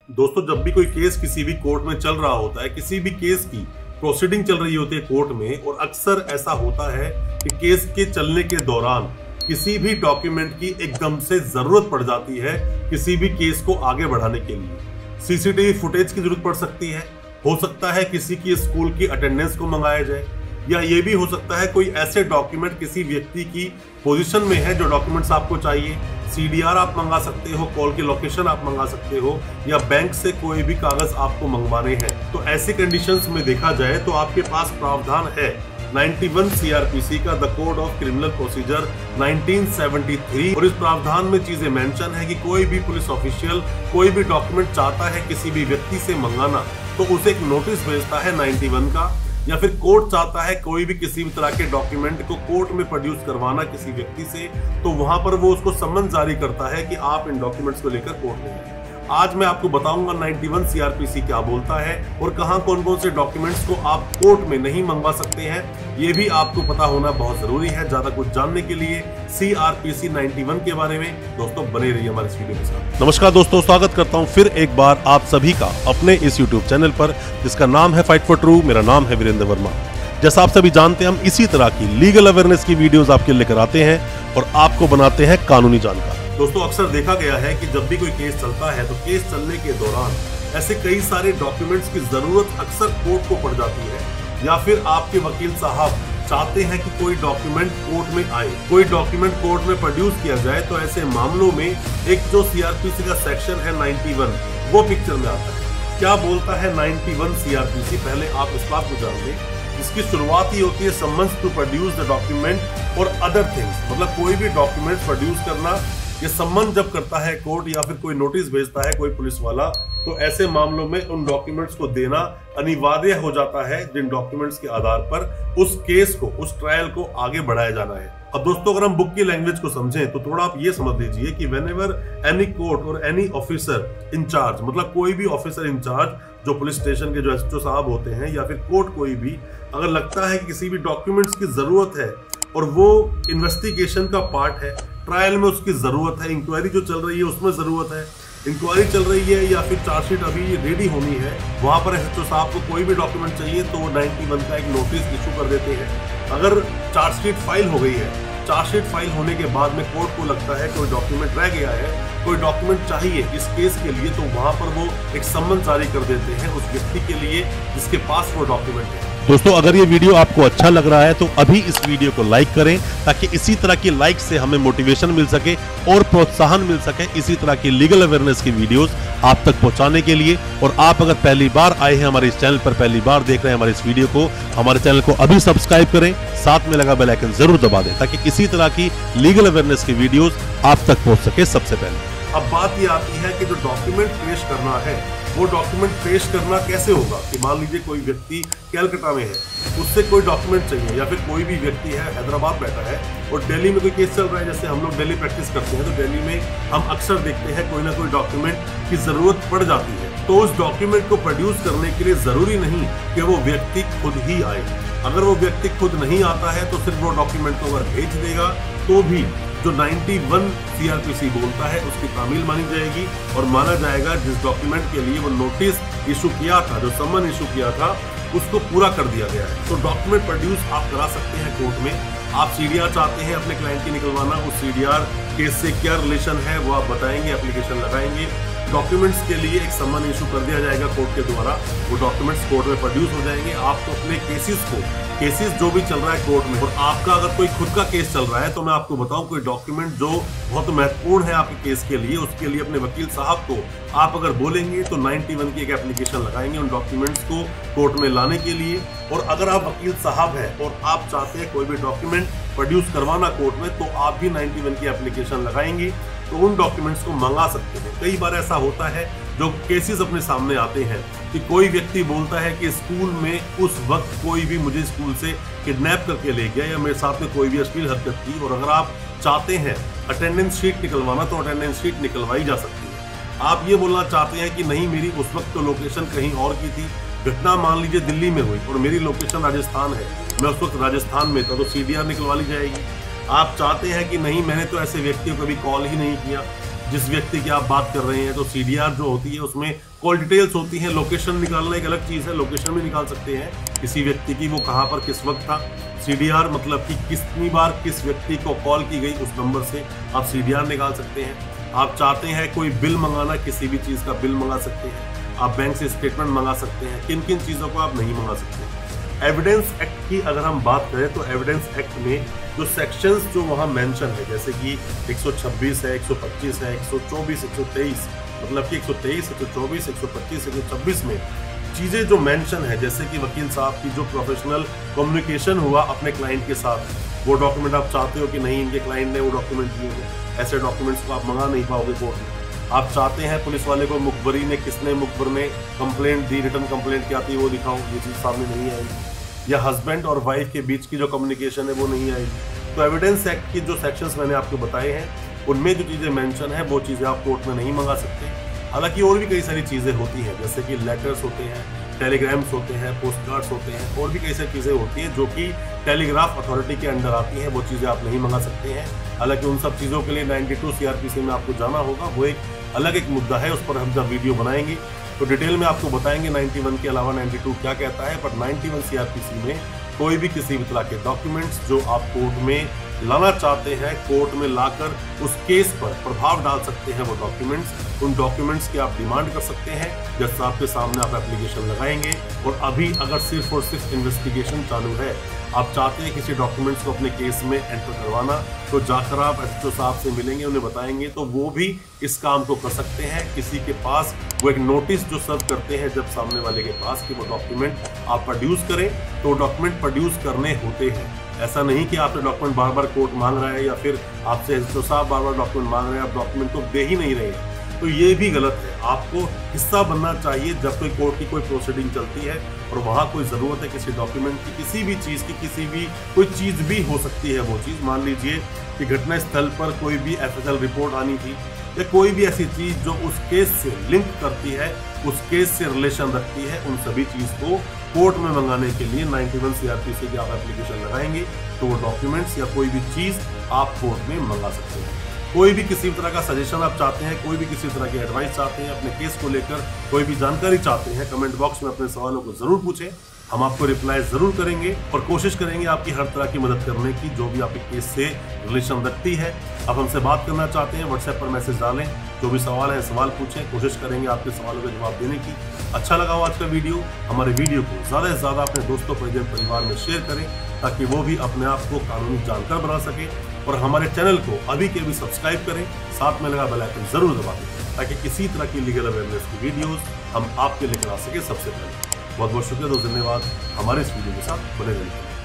दोस्तों, जब भी कोई केस किसी भी कोर्ट में चल रहा होता है, किसी भी केस की प्रोसीडिंग चल रही होती है कोर्ट में, और अक्सर ऐसा होता है कि केस के चलने के दौरान किसी भी डॉक्यूमेंट की एकदम से जरूरत पड़ जाती है किसी भी केस को आगे बढ़ाने के लिए। सीसीटीवी फुटेज की जरूरत पड़ सकती है, हो सकता है किसी की स्कूल की अटेंडेंस को मंगाया जाए, या ये भी हो सकता है कोई ऐसे डॉक्यूमेंट किसी व्यक्ति की पोजीशन में है जो डॉक्यूमेंट्स आपको चाहिए। सीडीआर आप मंगा सकते हो, कॉल की लोकेशन आप मंगा सकते हो, या बैंक से कोई भी कागज आपको मंगवाने हैं। तो ऐसी कंडीशंस में देखा जाए तो आपके पास प्रावधान है 91 सीआरपीसी का, the code of criminal procedure 1973, और इस प्रावधान में चीजें मेंशन है कि कोई भी पुलिस ऑफिशियल कोई भी डॉक्यूमेंट चाहता है किसी भी व्यक्ति से मंगाना तो उसे एक नोटिस भेजता है 91 का, या फिर कोर्ट चाहता है कोई भी किसी भी तरह के डॉक्यूमेंट को कोर्ट में प्रोड्यूस करवाना किसी व्यक्ति से, तो वहां पर वो उसको सम्मन जारी करता है कि आप इन डॉक्यूमेंट्स को लेकर कोर्ट में आए। आज मैं आपको बताऊंगा 91 सीआरपीसी क्या बोलता है और कहां कौन कौन से डॉक्यूमेंट्स को आप कोर्ट में नहीं मंगवा सकते हैं। ये भी आपको पता होना बहुत जरूरी है। ज्यादा कुछ जानने के लिए सीआरपीसी 91 के बारे में दोस्तों बने रहिए हमारे इस वीडियो के साथ। नमस्कार दोस्तों, स्वागत करता हूं फिर एक बार आप सभी का अपने इस यूट्यूब चैनल पर जिसका नाम है फाइट फॉर ट्रू। मेरा नाम है वीरेंद्र वर्मा। जैसा आप सभी जानते हैं, हम इसी तरह की लीगल अवेयरनेस की वीडियोस आपके लेकर आते हैं और आपको बनाते हैं कानूनी जानकार। दोस्तों, अक्सर देखा गया है कि जब भी कोई केस चलता है तो केस चलने के दौरान ऐसे कई सारे डॉक्यूमेंट्स की जरूरत अक्सर कोर्ट को पड़ जाती है, या फिर आपके वकील साहब चाहते हैं कि कोई डॉक्यूमेंट कोर्ट में आए, कोई डॉक्यूमेंट कोर्ट में प्रोड्यूस किया जाए। तो ऐसे मामलों में एक जो सीआरपीसी का सेक्शन है 91 वो पिक्चर में आता है। क्या बोलता है 91 सीआरपीसी, पहले आप इस बात को जान लें। इसकी शुरुआत ही होती है summons to produce the document और अदर थिंग्स, मतलब कोई भी डॉक्यूमेंट प्रोड्यूस करना। ये सम्मन जब करता है कोर्ट या फिर कोई नोटिस भेजता है कोई पुलिस वाला, तो ऐसे मामलों में उन डॉक्यूमेंट्स को देना अनिवार्य हो जाता है जिन डॉक्यूमेंट्स के आधार पर उस केस को, उस ट्रायल को आगे बढ़ाया जाना है। अब दोस्तों, अगर हम बुक की लैंग्वेज को समझें तो थोड़ा आप ये समझ लीजिए कि व्हेनेवर एनी कोर्ट और एनी ऑफिसर इंचार्ज, मतलब कोई भी ऑफिसर इंचार्ज जो पुलिस स्टेशन के जो एसएचओ साहब होते हैं या फिर कोर्ट कोई भी, अगर लगता है कि किसी भी डॉक्यूमेंट्स की जरूरत है और वो इन्वेस्टिगेशन का पार्ट है, ट्रायल में उसकी जरूरत है, इंक्वायरी जो चल रही है उसमें जरूरत है, इंक्वायरी चल रही है या फिर चार्जशीट अभी रेडी होनी है, वहां पर एसएचओ साहब को कोई भी डॉक्यूमेंट चाहिए तो वो 91 का एक नोटिस इशू कर देते हैं। अगर चार्जशीट फाइल हो गई है, चार्जशीट फाइल होने के बाद में कोर्ट को लगता है कोई डॉक्यूमेंट रह गया है, कोई डॉक्यूमेंट चाहिए इस केस के लिए, तो वहां पर वो एक सम्मन जारी कर देते हैं उस व्यक्ति के लिए जिसके पास वो डॉक्यूमेंट है। दोस्तों, अगर ये वीडियो आपको अच्छा लग रहा है तो अभी इस वीडियो को लाइक करें ताकि इसी तरह की लाइक से हमें मोटिवेशन मिल सके और प्रोत्साहन मिल सके इसी तरह की लीगल अवेयरनेस की वीडियोस आप तक पहुंचाने के लिए। और आप अगर पहली बार आए हैं हमारे इस चैनल पर, पहली बार देख रहे हैं हमारे इस वीडियो को, हमारे चैनल को अभी सब्सक्राइब करें, साथ में लगा बेल आइकन जरूर दबा दें ताकि इसी तरह की लीगल अवेयरनेस की वीडियोस आप तक पहुंच सके सबसे पहले। अब बात ये आती है कि जो डॉक्यूमेंट पेश करना है वो डॉक्यूमेंट पेश करना कैसे होगा। कि मान लीजिए कोई व्यक्ति कैलकाटा में है, उससे कोई डॉक्यूमेंट चाहिए, या फिर कोई भी व्यक्ति है हैदराबाद बैठा है और दिल्ली में कोई केस चल रहा है, जैसे हम लोग दिल्ली प्रैक्टिस करते हैं तो दिल्ली में हम अक्सर देखते हैं कोई ना कोई डॉक्यूमेंट की जरूरत पड़ जाती है। तो उस डॉक्यूमेंट को प्रोड्यूस करने के लिए जरूरी नहीं कि वो व्यक्ति खुद ही आए। अगर वो व्यक्ति खुद नहीं आता है तो सिर्फ वो डॉक्यूमेंट को अगर भेज देगा तो भी जो 91 सीआरपीसी बोलता है उसकी तामील मानी जाएगी और माना जाएगा जिस डॉक्यूमेंट के लिए वो नोटिस इशू किया था, जो सम्मन इशू किया था, उसको पूरा कर दिया गया है। तो डॉक्यूमेंट प्रोड्यूस आप करा सकते हैं कोर्ट में। आप सीडीआर चाहते हैं अपने क्लाइंट की निकलवाना, उस सीडीआर केस से क्या रिलेशन है वो आप बताएंगे, एप्लीकेशन लगाएंगे, डॉक्यूमेंट्स के लिए एक सम्मन इशू कर दिया जाएगा कोर्ट के द्वारा, वो डॉक्यूमेंट्स कोर्ट में प्रोड्यूस हो जाएंगे। आपको अपने केसेस जो भी चल रहा है कोर्ट में, और आपका अगर कोई खुद का केस चल रहा है तो मैं आपको बताऊं कोई डॉक्यूमेंट जो बहुत महत्वपूर्ण है आपके केस के लिए, उसके लिए अपने वकील साहब को आप अगर बोलेंगे तो 91 की एक एप्लीकेशन लगाएंगे उन डॉक्यूमेंट्स को कोर्ट में लाने के लिए। और अगर आप वकील साहब हैं और आप चाहते हैं कोई भी डॉक्यूमेंट प्रोड्यूस करवाना कोर्ट में, तो आप भी 91 की एप्लीकेशन लगाएंगे तो उन डॉक्यूमेंट्स को मंगा सकते हैं। कई बार ऐसा होता है जो केसेस अपने सामने आते हैं कि कोई व्यक्ति बोलता है कि स्कूल में उस वक्त कोई भी मुझे स्कूल से किडनैप करके ले गया या मेरे साथ में कोई भी अश्लील हरकत की, और अगर आप चाहते हैं अटेंडेंस शीट निकलवाना तो अटेंडेंस शीट निकलवाई जा सकती है। आप ये बोलना चाहते हैं कि नहीं, मेरी उस वक्त तो लोकेशन कहीं और की थी, घटना मान लीजिए दिल्ली में हुई और मेरी लोकेशन राजस्थान है, मैं उस वक्त राजस्थान में था, तो सीडीआर निकलवा ली जाएगी। आप चाहते हैं कि नहीं, मैंने तो ऐसे व्यक्तियों को कभी कॉल ही नहीं किया, जिस व्यक्ति की आप बात कर रहे हैं, तो सीडीआर जो होती है उसमें कॉल डिटेल्स होती हैं। लोकेशन निकालना एक अलग चीज़ है, लोकेशन भी निकाल सकते हैं किसी व्यक्ति की, वो कहाँ पर किस वक्त था। सीडीआर मतलब कि कितनी बार किस व्यक्ति को कॉल की गई, उस नंबर से आप सीडीआर निकाल सकते हैं। आप चाहते हैं कोई बिल मंगाना, किसी भी चीज़ का बिल मंगा सकते हैं। आप बैंक से स्टेटमेंट मंगा सकते हैं। किन किन चीज़ों को आप नहीं मंगा सकते। एविडेंस एक्ट की अगर हम बात करें तो एविडेंस एक्ट में जो सेक्शंस जो वहाँ मेंशन है, जैसे कि 126 है, 125 है, 124, 123, मतलब कि 123, 124, 125, 126 में चीज़ें जो मेंशन है, जैसे कि वकील साहब की जो प्रोफेशनल कम्युनिकेशन हुआ अपने क्लाइंट के साथ, वो डॉक्यूमेंट आप चाहते हो कि नहीं इनके क्लाइंट ने वो डॉक्यूमेंट दिए हैं, ऐसे डॉक्यूमेंट्स को आप मंगा नहीं पाओगे कोर्ट में। आप चाहते हैं पुलिस वाले को मुखबरी ने, किसने मुखबर ने कंप्लेंट दी, रिटर्न कंप्लेंट क्या थी वो दिखाओ, ये चीज़ सामने नहीं आएगी। या हस्बैंड और वाइफ के बीच की जो कम्युनिकेशन है वो नहीं आएगी। तो एविडेंस एक्ट की जो सेक्शंस मैंने आपको बताए हैं, उनमें जो चीज़ें मेंशन है वो चीज़ें आप कोर्ट में नहीं मंगा सकते। हालांकि और भी कई सारी चीज़ें होती हैं, जैसे कि लेटर्स होते हैं, टेलीग्राम्स होते हैं, पोस्ट कार्ड्स होते हैं, और भी कई सारी चीज़ें होती हैं जो कि टेलीग्राफ अथॉरिटी के अंडर आती हैं, वो चीज़ें आप नहीं मंगा सकते हैं। हालांकि उन सब चीज़ों के लिए 92 CRPC में आपको जाना होगा, वो एक अलग एक मुद्दा है, उस पर हम जब वीडियो बनाएंगे तो डिटेल में आपको बताएंगे 91 के अलावा 92 क्या कहता है। पर 91 CRPC में कोई भी किसी भी तरह के डॉक्यूमेंट्स जो आप कोर्ट में लाना चाहते हैं, कोर्ट में लाकर उस केस पर प्रभाव डाल सकते हैं वो डॉक्यूमेंट्स, उन डॉक्यूमेंट्स की आप डिमांड कर सकते हैं। जज साहब के सामने आप एप्लीकेशन लगाएंगे, और अभी अगर सिर्फ और सिर्फ इन्वेस्टिगेशन चालू है, आप चाहते हैं किसी डॉक्यूमेंट्स को अपने केस में एंटर करवाना, तो जाकर आप SHO साहब से मिलेंगे, उन्हें बताएंगे, तो वो भी इस काम को कर सकते हैं। किसी के पास वो एक नोटिस जो सर्व करते हैं जब सामने वाले के पास कि वो डॉक्यूमेंट आप प्रोड्यूस करें, तो डॉक्यूमेंट प्रोड्यूस करने होते हैं। ऐसा नहीं कि आपसे डॉक्यूमेंट बार बार कोर्ट मांग रहा है, या फिर आपसे SHO साहब बार बार डॉक्यूमेंट मांग रहे हैं, आप डॉक्यूमेंट को दे ही नहीं रहे हैं, तो ये भी गलत है। आपको हिस्सा बनना चाहिए जब कोई कोर्ट की कोई प्रोसीडिंग चलती है और वहाँ कोई ज़रूरत है किसी डॉक्यूमेंट की, किसी भी चीज़ की, किसी भी कोई चीज़ भी हो सकती है वो चीज़। मान लीजिए कि घटना स्थल पर कोई भी FSL रिपोर्ट आनी थी, या कोई भी ऐसी चीज़ जो उस केस से लिंक करती है, उस केस से रिलेशन रखती है, उन सभी चीज़ को कोर्ट में मंगाने के लिए 91 CRPC की आप एप्लीकेशन लगाएंगे, तो वो डॉक्यूमेंट्स या कोई भी चीज़ आप कोर्ट में मंगा सकते हैं। कोई भी किसी तरह का सजेशन आप चाहते हैं, कोई भी किसी तरह की एडवाइस चाहते हैं, अपने केस को लेकर कोई भी जानकारी चाहते हैं, कमेंट बॉक्स में अपने सवालों को ज़रूर पूछें। हम आपको रिप्लाई ज़रूर करेंगे और कोशिश करेंगे आपकी हर तरह की मदद करने की, जो भी आपके केस से रिलेशन रखती है। आप हमसे बात करना चाहते हैं, व्हाट्सएप पर मैसेज डालें, जो भी सवाल है सवाल पूछें, कोशिश करेंगे आपके सवालों का जवाब देने की। अच्छा लगा हो आज का वीडियो, हमारे वीडियो को ज़्यादा से ज़्यादा अपने दोस्तों परिवार में शेयर करें, ताकि वो भी अपने आप को कानूनी जानकार बना सके। और हमारे चैनल को अभी के अभी सब्सक्राइब करें, साथ में लगा बेल आइकन जरूर दबा दें, ताकि किसी तरह की लीगल अवेयरनेस की वीडियोस हम आपके लेकर आ सके सबसे पहले। बहुत बहुत शुक्रिया, धन्यवाद हमारे इस वीडियो के साथ बने रहने के लिए।